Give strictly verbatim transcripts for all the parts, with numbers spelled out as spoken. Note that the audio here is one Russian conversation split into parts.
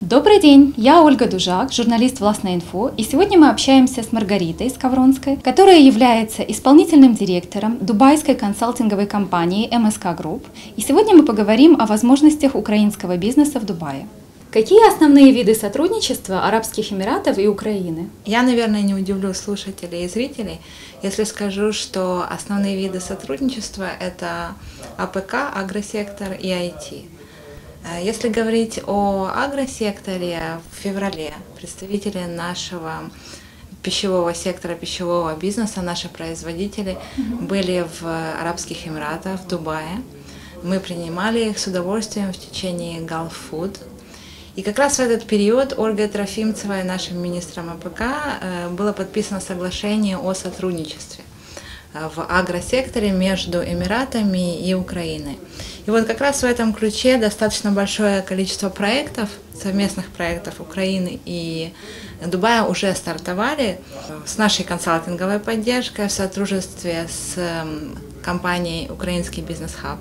Добрый день, я Ольга Дужак, журналист «Властной инфо», и сегодня мы общаемся с Маргаритой Скавронской, которая является исполнительным директором дубайской консалтинговой компании эм эс ка Group, и сегодня мы поговорим о возможностях украинского бизнеса в Дубае. Какие основные виды сотрудничества Арабских Эмиратов и Украины? Я, наверное, не удивлю слушателей и зрителей, если скажу, что основные виды сотрудничества – это а пэ ка, агросектор и ай ти. Если говорить о агросекторе, в феврале представители нашего пищевого сектора, пищевого бизнеса, наши производители были в Арабских Эмиратах, в Дубае. Мы принимали их с удовольствием в течение Gulf Food. И как раз в этот период Ольгой Трофимцевой, нашим министром а пэ ка, было подписано соглашение о сотрудничестве в агросекторе между Эмиратами и Украиной. И вот как раз в этом ключе достаточно большое количество проектов, совместных проектов Украины и Дубая уже стартовали с нашей консалтинговой поддержкой в сотрудничестве с компанией «Украинский бизнес-хаб».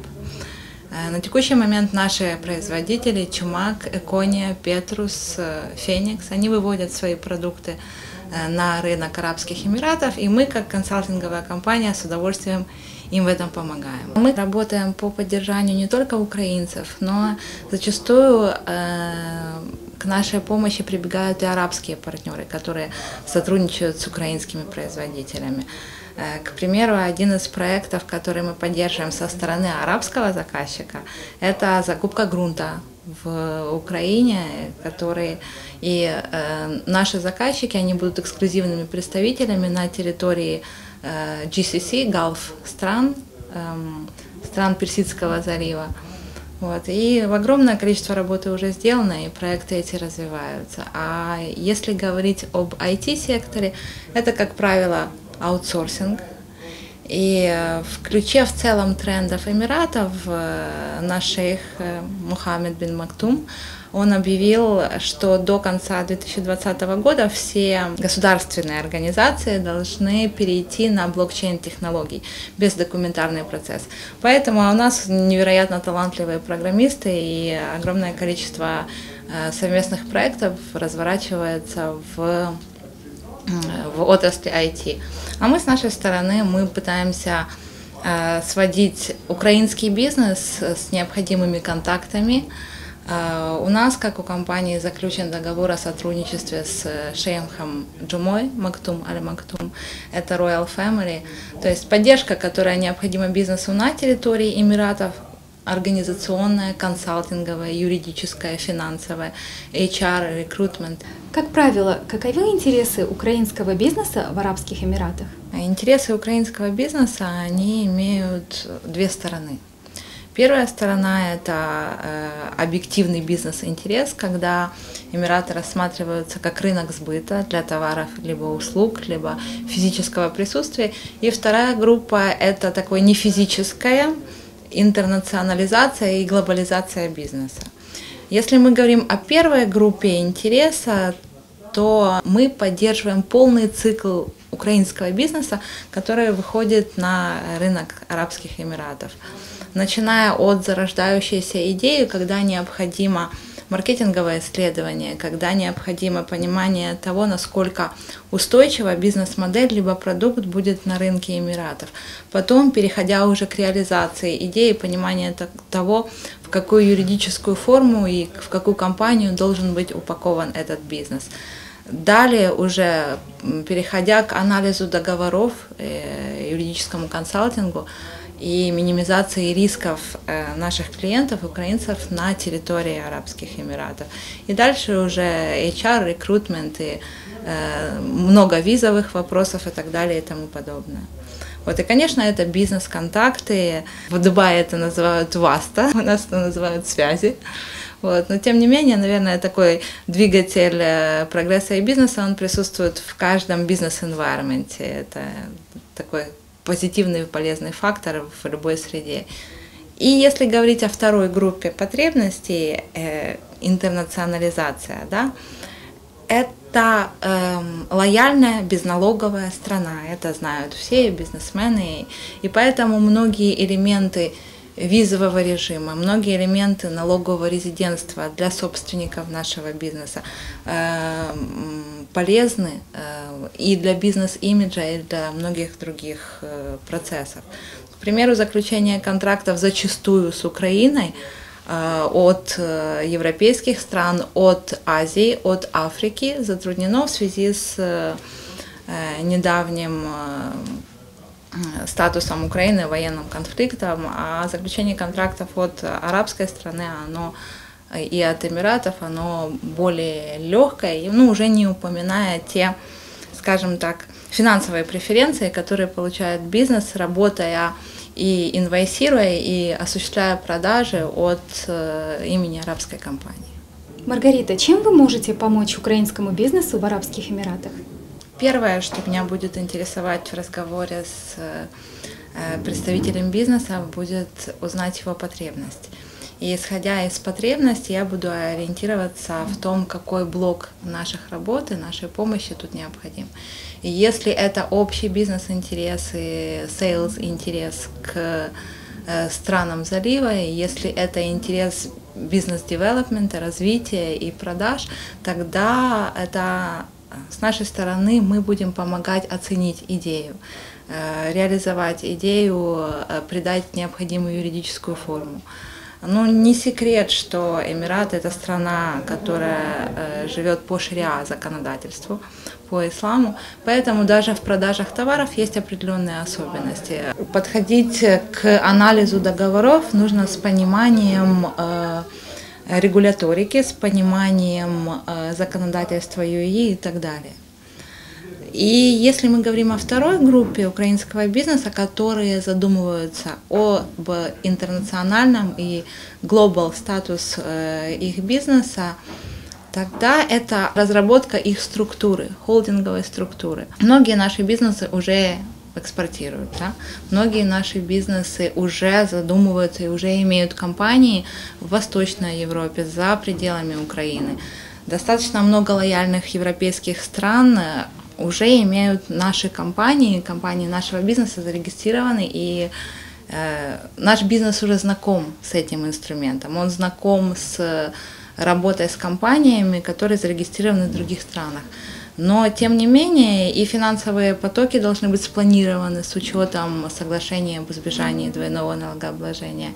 На текущий момент наши производители Чумак, Экония, Петрус, Феникс, они выводят свои продукты на рынок Арабских Эмиратов, и мы, как консалтинговая компания, с удовольствием им в этом помогаем. Мы работаем по поддержанию не только украинцев, но зачастую э, к нашей помощи прибегают и арабские партнеры, которые сотрудничают с украинскими производителями. Э, к примеру, один из проектов, который мы поддерживаем со стороны арабского заказчика, это закупка грунта в Украине, которые и э, наши заказчики, они будут эксклюзивными представителями на территории э, джи си си, Gulf стран, э, стран Персидского залива. Вот. И огромное количество работы уже сделано, и проекты эти развиваются. А если говорить об ай ти-секторе, это, как правило, аутсорсинг. И в ключе в целом трендов Эмиратов наш шейх Мухаммед бин Мактум, он объявил, что до конца две тысячи двадцатого года все государственные организации должны перейти на блокчейн-технологии, бездокументарный процесс. Поэтому у нас невероятно талантливые программисты, и огромное количество совместных проектов разворачивается в в отрасли ай ти. А мы с нашей стороны мы пытаемся э, сводить украинский бизнес с необходимыми контактами. Э, у нас, как у компании, заключен договор о сотрудничестве с шейхом Джумой Мактум Аль-Мактум. Это Royal Family. То есть поддержка, которая необходима бизнесу на территории Эмиратов, организационная, консалтинговая, юридическая, финансовая, эйч ар, рекрутмент. Как правило, каковы интересы украинского бизнеса в Арабских Эмиратах? Интересы украинского бизнеса, они имеют две стороны. Первая сторона – это э, объективный бизнес-интерес, когда Эмираты рассматриваются как рынок сбыта для товаров либо услуг, либо физического присутствия. И вторая группа – это такое нефизическое, интернационализация и глобализация бизнеса. Если мы говорим о первой группе интереса, то мы поддерживаем полный цикл украинского бизнеса, который выходит на рынок Арабских Эмиратов. Начиная от зарождающейся идеи, когда необходимо маркетинговое исследование, когда необходимо понимание того, насколько устойчива бизнес-модель либо продукт будет на рынке Эмиратов. Потом, переходя уже к реализации идеи, понимание того, в какую юридическую форму и в какую компанию должен быть упакован этот бизнес. Далее, уже переходя к анализу договоров, юридическому консалтингу, и минимизации рисков наших клиентов, украинцев, на территории Арабских Эмиратов. И дальше уже эйч ар, рекрутмент, и много визовых вопросов и так далее и тому подобное. Вот, и, конечно, это бизнес-контакты. В Дубае это называют васта, у нас это называют связи. Вот. Но, тем не менее, наверное, такой двигатель прогресса и бизнеса, он присутствует в каждом бизнес-энвайрменте. Это такой позитивный и полезный фактор в любой среде. И если говорить о второй группе потребностей, э, интернационализация, да, это э, лояльная безналоговая страна, это знают все бизнесмены, и поэтому многие элементы визового режима, многие элементы налогового резидентства для собственников нашего бизнеса полезны и для бизнес-имиджа, и для многих других процессов. К примеру, заключение контрактов зачастую с Украиной от европейских стран, от Азии, от Африки затруднено в связи с недавним статусом Украины, военным конфликтом, а заключение контрактов от арабской страны, оно и от Эмиратов, оно более легкое, ну, уже не упоминая те, скажем так, финансовые преференции, которые получает бизнес, работая и инвойсируя, и осуществляя продажи от имени арабской компании. Маргарита, чем вы можете помочь украинскому бизнесу в Арабских Эмиратах? Первое, что меня будет интересовать в разговоре с представителем бизнеса, будет узнать его потребность. И исходя из потребностей, я буду ориентироваться в том, какой блок наших работы, нашей помощи тут необходим. И если это общий бизнес-интерес и сейлс-интерес к странам залива, и если это интерес бизнес-девелопмента, развития и продаж, тогда это с нашей стороны мы будем помогать оценить идею, реализовать идею, придать необходимую юридическую форму. Ну, не секрет, что Эмираты – это страна, которая живет по шариа законодательству, по исламу, поэтому даже в продажах товаров есть определенные особенности. Подходить к анализу договоров нужно с пониманием регуляторики, с пониманием законодательства ю э и и так далее. И если мы говорим о второй группе украинского бизнеса, которые задумываются об интернациональном и глобал статус их бизнеса, тогда это разработка их структуры, холдинговой структуры. Многие наши бизнесы уже экспортируют, да? Многие наши бизнесы уже задумываются и уже имеют компании в Восточной Европе, за пределами Украины. Достаточно много лояльных европейских стран уже имеют наши компании, компании нашего бизнеса зарегистрированы, и э, наш бизнес уже знаком с этим инструментом, он знаком с работой с компаниями, которые зарегистрированы в других странах. Но, тем не менее, и финансовые потоки должны быть спланированы с учетом соглашения об избежании двойного налогообложения.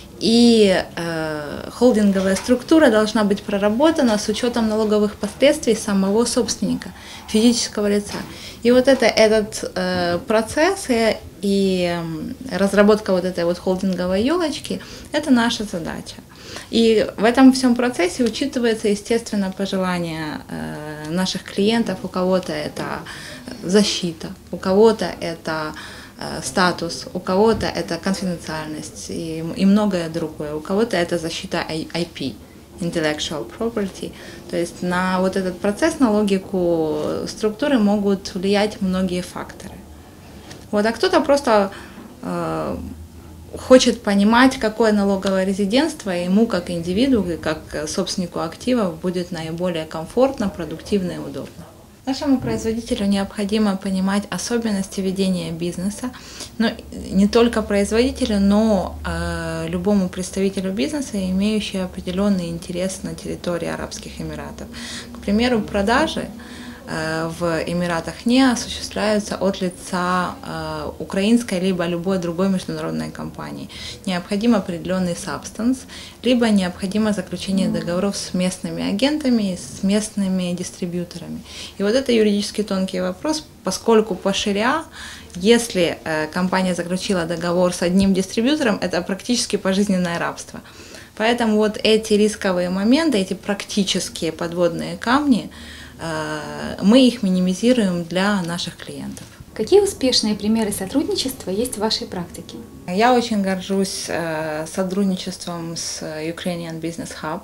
И э, холдинговая структура должна быть проработана с учетом налоговых последствий самого собственника, физического лица. И вот это, этот э, процесс и, и разработка вот этой вот холдинговой елочки – это наша задача. И в этом всем процессе учитывается, естественно, пожелания э, наших клиентов. У кого-то это защита, у кого-то это э, статус, у кого-то это конфиденциальность и, и многое другое. У кого-то это защита ай пи, intellectual property. То есть на вот этот процесс, на логику структуры могут влиять многие факторы. Вот, а кто-то просто э, хочет понимать, какое налоговое резидентство ему как индивиду и как собственнику активов будет наиболее комфортно, продуктивно и удобно. Нашему производителю необходимо понимать особенности ведения бизнеса, но не только производителю, но э, любому представителю бизнеса, имеющему определенный интерес на территории Арабских Эмиратов. К примеру, продажи в Эмиратах не осуществляются от лица э, украинской либо любой другой международной компании. Необходим определенный сабстанс, либо необходимо заключение договоров с местными агентами, с местными дистрибьюторами. И вот это юридически тонкий вопрос, поскольку по шариа, если э, компания заключила договор с одним дистрибьютором, это практически пожизненное рабство. Поэтому вот эти рисковые моменты, эти практические подводные камни, мы их минимизируем для наших клиентов. Какие успешные примеры сотрудничества есть в вашей практике? Я очень горжусь сотрудничеством с Ukrainian Business Hub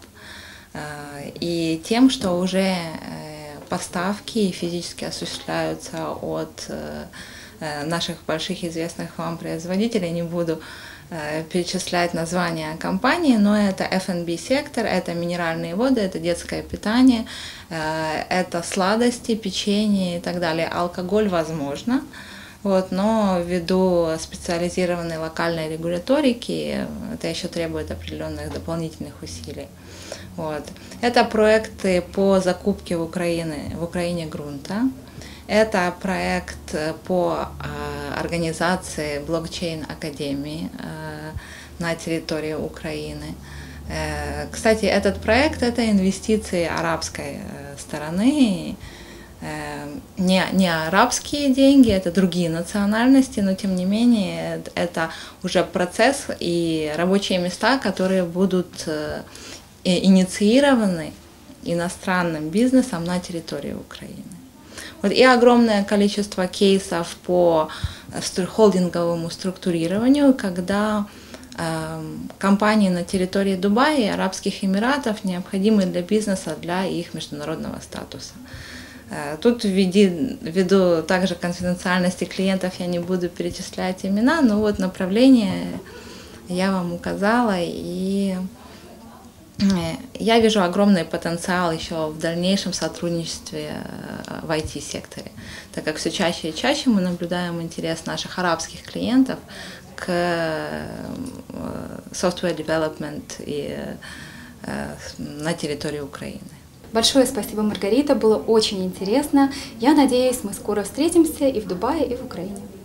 и тем, что уже поставки физически осуществляются от наших больших известных вам производителей. Не буду перечислять названия компании, но это эф энд би сектор, это минеральные воды, это детское питание, это сладости, печенье и так далее. Алкоголь возможно, Вот, но ввиду специализированной локальной регуляторики это еще требует определенных дополнительных усилий. Вот. Это проекты по закупке в Украине, в Украине грунта. Это проект по э, организации блокчейн-академии э, на территории Украины. Э, кстати, этот проект – это инвестиции арабской э, стороны. Э, не, не арабские деньги, это другие национальности, но тем не менее это уже процесс и рабочие места, которые будут э, инициированы иностранным бизнесом на территории Украины. Вот, и огромное количество кейсов по холдинговому структурированию, когда э, компании на территории Дубая и Арабских Эмиратов необходимы для бизнеса, для их международного статуса. Э, тут ввиду, ввиду также конфиденциальности клиентов я не буду перечислять имена, но вот направление я вам указала, и я вижу огромный потенциал еще в дальнейшем сотрудничестве в ай ти-секторе, так как все чаще и чаще мы наблюдаем интерес наших арабских клиентов к software development и на территории Украины. Большое спасибо, Маргарита, было очень интересно. Я надеюсь, мы скоро встретимся и в Дубае, и в Украине.